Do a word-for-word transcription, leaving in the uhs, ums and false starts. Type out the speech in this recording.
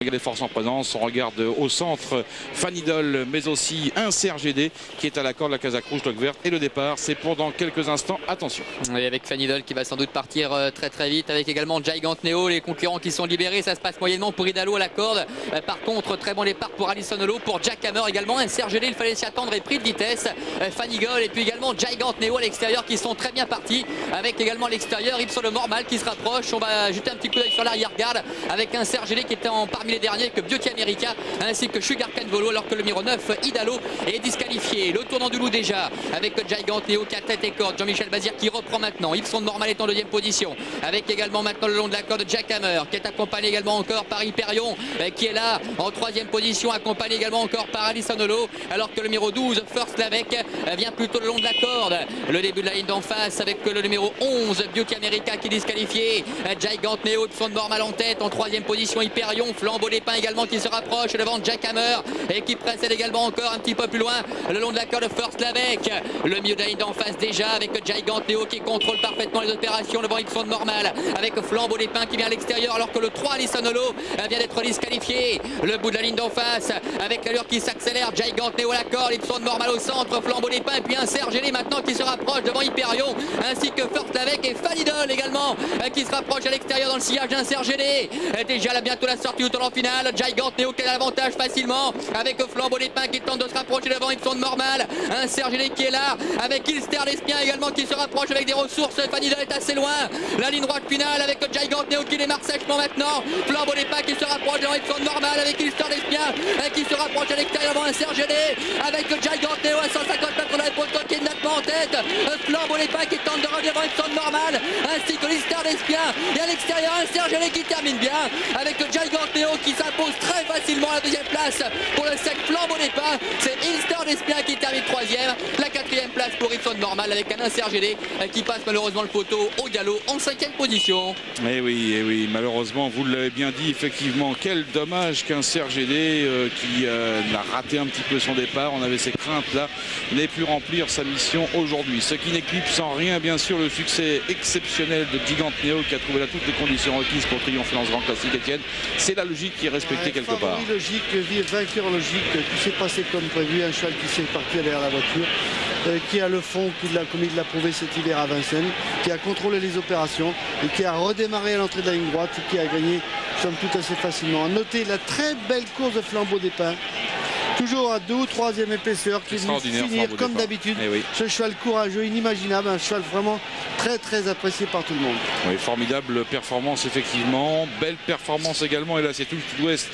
Les forces en présence, on regarde au centre Fanidol, mais aussi un C R G D qui est à la corde, la Casa Cruz, Loc Verte. Et le départ, c'est pour dans quelques instants. Attention. Oui, avec Fanidol qui va sans doute partir très très vite, avec également Gigant Neo, les concurrents qui sont libérés. Ça se passe moyennement pour Idalo à la corde. Par contre, très bon départ pour Alison Holo, pour Jack Hammer également. Un C R G D, il fallait s'y attendre et pris de vitesse. Fanigol et puis également Gigant Neo à l'extérieur qui sont très bien partis. Avec également l'extérieur, Ipson le Normal qui se rapproche. On va jeter un petit coup d'œil sur l'arrière-garde avec un C R G D qui était en parmi les derniers que Beauty America ainsi que Sugar Cane Volo, alors que le numéro neuf Idalo est disqualifié. Le tournant du loup déjà avec Gigant Neo qui a tête et corde. Jean-Michel Bazir qui reprend maintenant. Ipson Normal est en deuxième position avec également maintenant le long de la corde Jack Hammer qui est accompagné également encore par Hyperion qui est là en troisième position, accompagné également encore par Alison Holo, alors que le numéro douze First Lavec vient plutôt le long de la corde. Le début de la ligne d'en face avec le numéro onze Beauty America qui est disqualifié. Gigant Neo, Ipson Normal en tête, en troisième position Hyperion, Flambeau des Pins également qui se rapproche devant Jack Hammer et qui précède également encore un petit peu plus loin le long de la corde First Lavec. Le milieu de la ligne d'en face déjà avec Gigant Neo qui contrôle parfaitement les opérations devant Ipson Normal, avec Flambeau des Pins qui vient à l'extérieur, alors que le trois Alison Holo vient d'être disqualifié. Le bout de la ligne d'en face avec l'allure qui s'accélère, Gigant Neo à la corde, Ipson Normal au centre, Flambeau des Pins et puis un C R G D maintenant qui se rapproche devant Hyperion, ainsi que First Lavec et Fanidol également qui se rapproche à l'extérieur dans le sillage d'un C R G D. Déjà là bientôt la sortie au tournant final. Gigant Neo qui a l'avantage facilement avec Flambeau des Pins qui tente de se rapprocher devant Ipson Normal. Un C R G D qui est là avec Ilster l'Espien également qui se rapproche avec des ressources. Fanidol est assez loin. La ligne droite finale avec Gigant Neo qui démarre sèchement maintenant. Flambeau des Pins qui se rapproche devant Ipson Normal avec Ilster l'Espien qui se rapproche à l'extérieur devant un C R G D avec Gigant Neo à cent cinquante mètres de l'épaule qui est nettement en tête. Flambeau des Pins qui tente de revenir devant Ipson Normal ainsi que l'Ilster l'Espien. Et à l'extérieur un C R G D qui termine bien avec Gigant Neo qui s'impose très facilement à la deuxième place pour le sec Flambeau des Pins. C'est Ilster l'Espien qui termine troisième. La quatrième place pour Ipson Normal avec un C R G D qui passe malheureusement le poteau au galop en cinquième position. Eh oui, eh oui, malheureusement, vous l'avez bien dit, effectivement, quel dommage qu'un C R G D euh, qui euh, a raté un petit peu son départ. On avait ces craintes-là, n'ait pu remplir sa mission aujourd'hui. Ce qui n'éclipse en rien, bien sûr, le succès exceptionnel de Gigant Neo qui a trouvé là toutes les conditions requises pour triompher dans ce grand classique. Étienne, c'est la logique qui est respectée ouais, quelque part. Oui, logique, vainqueur logique, qui s'est passé comme prévu, un cheval qui s'est parti derrière la voiture, euh, qui a le fond, qui l'a, comme il l'a prouvé cet hiver à Vincennes, qui a contrôlé les opérations et qui a redémarré à l'entrée de la ligne droite et qui a gagné, somme toute, assez facilement. Notez la très belle course de Flambeau des Pins. Toujours à deux ou troisième épaisseur qui vient finir comme d'habitude. Oui. Ce cheval courageux, inimaginable, un cheval vraiment très très apprécié par tout le monde. Oui, formidable performance effectivement, belle performance également, et là c'est tout l'ouest